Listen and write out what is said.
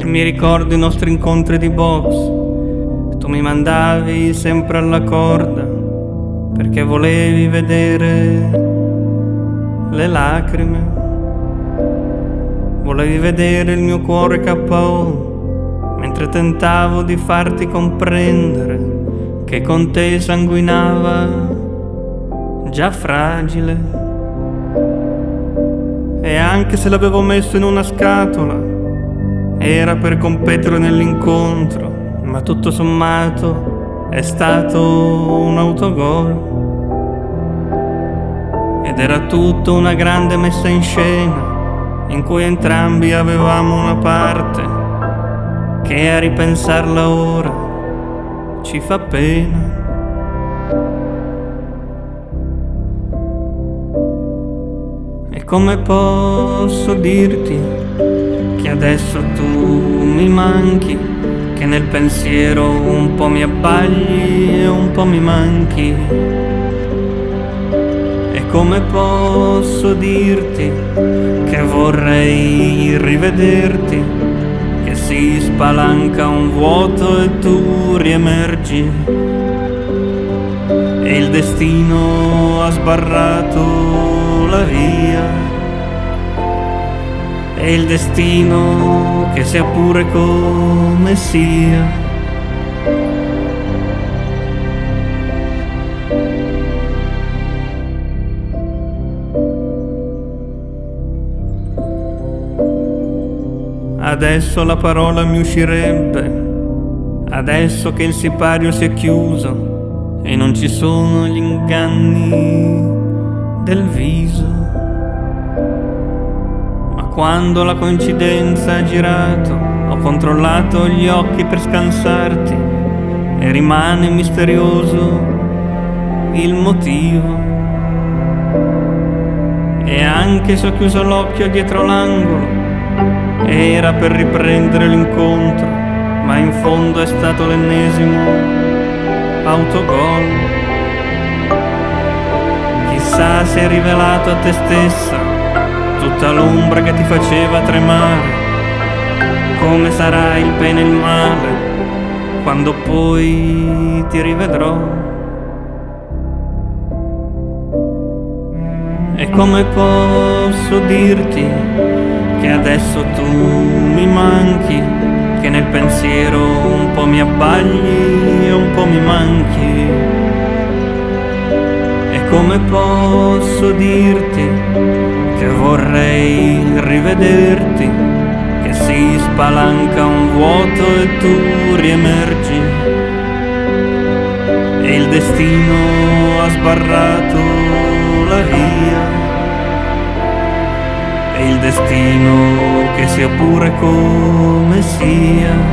Mi ricordo i nostri incontri di box, tu mi mandavi sempre alla corda perché volevi vedere le lacrime, volevi vedere il mio cuore KO, mentre tentavo di farti comprendere che con te sanguinava già fragile. E anche se l'avevo messo in una scatola era per competere nell'incontro, ma tutto sommato è stato un autogol. Ed era tutto una grande messa in scena in cui entrambi avevamo una parte che a ripensarla ora ci fa pena. E come posso dirti che adesso tu mi manchi, che nel pensiero un po' mi abbagli e un po' mi manchi? E come posso dirti che vorrei rivederti, che si spalanca un vuoto e tu riemergi, e il destino ha sbarrato la via, è il destino che sia pure come sia. Adesso la parola mi uscirebbe, adesso che il sipario si è chiuso e non ci sono gli inganni del viso. Quando la coincidenza ha girato, ho controllato gli occhi per scansarti e rimane misterioso il motivo. E anche se ho chiuso l'occhio dietro l'angolo, era per riprendere l'incontro, ma in fondo è stato l'ennesimo autogol. Chissà se è rivelato a te stessa tutta l'ombra che ti faceva tremare, come sarà il bene e il male quando poi ti rivedrò. E come posso dirti che adesso tu mi manchi, che nel pensiero un po' mi abbagli e un po' mi manchi? E come posso dirti che vorrei rivederti, che si spalanca un vuoto e tu riemergi, e il destino ha sbarrato la via, e il destino che sia pure come sia.